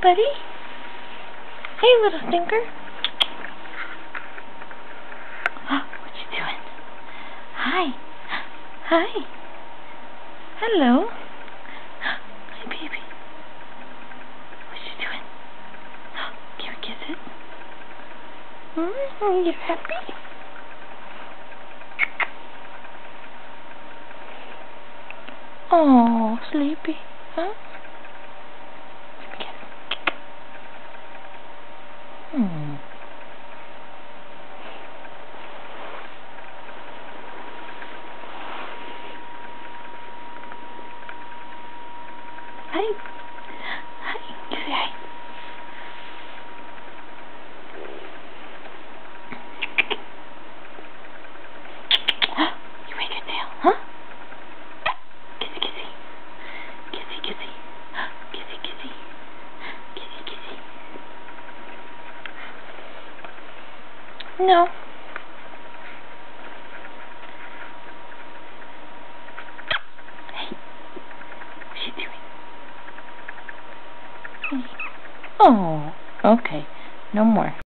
buddy. Hey, little stinker. What you doing? Hi. Hi. Hello. Hi, baby. What you doing? Can we kiss it? You happy? Oh, sleepy. Huh? Hmm. Hi. Hi. You say hi. You wag your tail, huh? Kissy, kissy. Kissy, kissy. Kissy, kissy. Kissy, kissy. No. Hey. What's she doing? Oh, okay. No more.